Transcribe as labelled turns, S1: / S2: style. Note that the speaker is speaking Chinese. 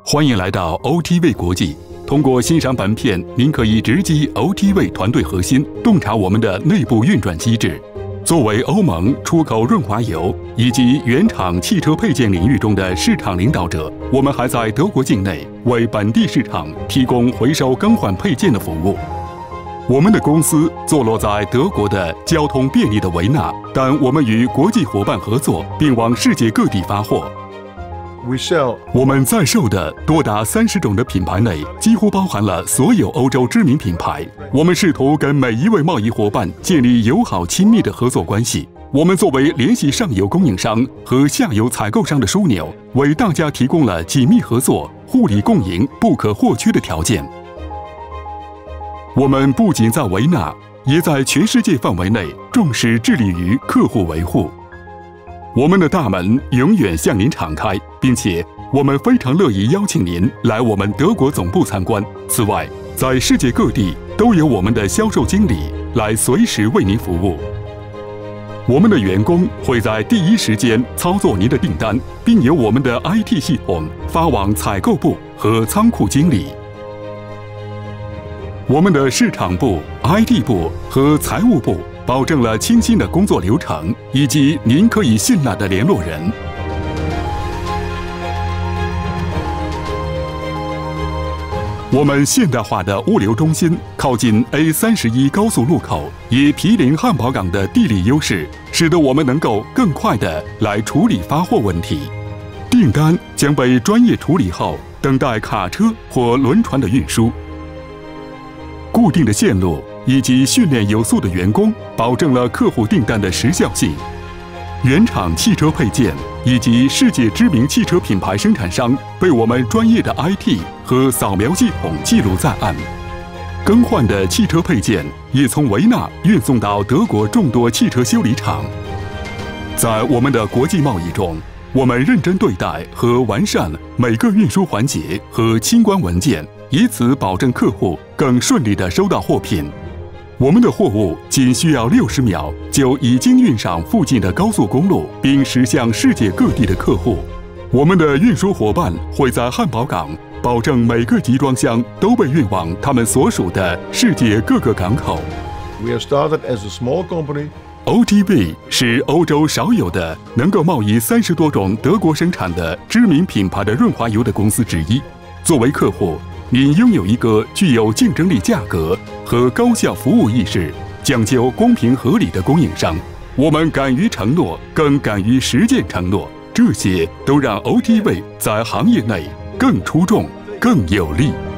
S1: 欢迎来到 OTV 国际。通过欣赏本片，您可以直击 OTV 团队核心，洞察我们的内部运转机制。作为欧盟出口润滑油以及原厂汽车配件领域中的市场领导者，我们还在德国境内为本地市场提供回收更换配件的服务。我们的公司坐落在德国的交通便利的维纳，但我们与国际伙伴合作，并往世界各地发货。我们在售的多达30种的品牌内，几乎包含了所有欧洲知名品牌。我们试图跟每一位贸易伙伴建立友好亲密的合作关系。我们作为联系上游供应商和下游采购商的枢纽，为大家提供了紧密合作、互利共赢不可或缺的条件。我们不仅在维纳，也在全世界范围内重视致力于客户维护。我们的大门永远向您敞开，并且我们非常乐意邀请您来我们德国总部参观。此外，在世界各地都有我们的销售经理来随时为您服务。我们的员工会在第一时间操作您的订单，并由我们的 IT 系统发往采购部和仓库经理。我们的市场部、IT 部和财务部保证了清晰的工作流程以及您可以信赖的联络人。我们现代化的物流中心靠近 A31 高速路口，以毗邻汉堡港的地理优势，使得我们能够更快地来处理发货问题。订单将被专业处理后，等待卡车或轮船的运输。固定的线路以及训练有素的员工，保证了客户订单的时效性。原厂汽车配件以及世界知名汽车品牌生产商被我们专业的 IT 和扫描系统记录在案。更换的汽车配件也从维纳运送到德国众多汽车修理厂。在我们的国际贸易中，我们认真对待和完善每个运输环节和清关文件，以此保证客户更顺利地收到货品。我们的货物仅需要60秒就已经运上附近的高速公路，并驶向世界各地的客户。我们的运输伙伴会在汉堡港保证每个集装箱都被运往他们所属的世界各个港口。
S2: We have started as a small company.
S1: OTV 是欧洲少有的能够贸易30多种德国生产的知名品牌的润滑油的公司之一。作为客户，您拥有一个具有竞争力价格和高效服务意识、讲究公平合理的供应商。我们敢于承诺，更敢于实践承诺，这些都让 OTV 在行业内更出众、更有力。